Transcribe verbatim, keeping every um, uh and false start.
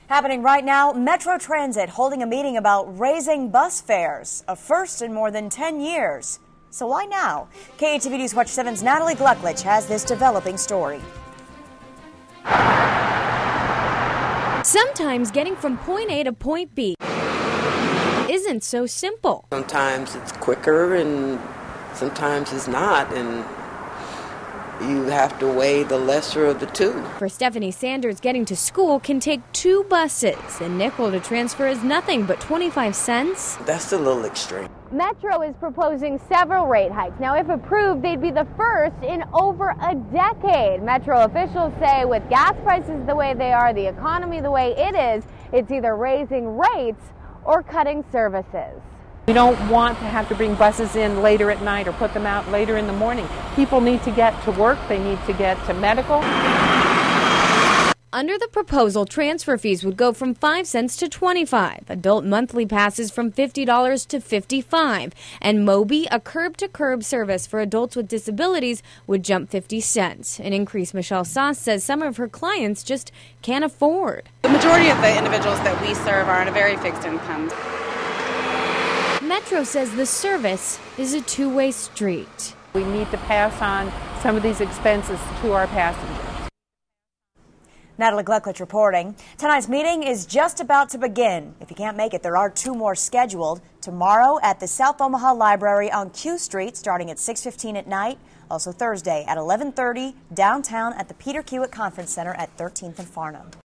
Happening right now, Metro Transit holding a meeting about raising bus fares, a first in more than ten years. So why now? K A T V News Watch seven's Natalie Glucklich has this developing story. Sometimes getting from point A to point B isn't so simple. Sometimes it's quicker and sometimes it's not, and you have to weigh the lesser of the two. For Stephanie Sanders, getting to school can take two buses. A nickel to transfer is nothing but twenty-five cents. That's a little extreme. Metro is proposing several rate hikes. Now, if approved, they'd be the first in over a decade. Metro officials say with gas prices the way they are, the economy the way it is, it's either raising rates or cutting services. We don't want to have to bring buses in later at night or put them out later in the morning. People need to get to work. They need to get to medical. Under the proposal, transfer fees would go from five cents to twenty-five, adult monthly passes from fifty dollars to fifty-five dollars, and Moby, a curb-to-curb service for adults with disabilities, would jump fifty cents, an increase Michelle Sauce says some of her clients just can't afford. The majority of the individuals that we serve are on a very fixed income. Metro says the service is a two-way street. We need to pass on some of these expenses to our passengers. Natalie Glucklich reporting. Tonight's meeting is just about to begin. If you can't make it, there are two more scheduled. Tomorrow at the South Omaha Library on Q Street starting at six fifteen at night. Also Thursday at eleven thirty downtown at the Peter Kiewit Conference Center at thirteenth and Farnham.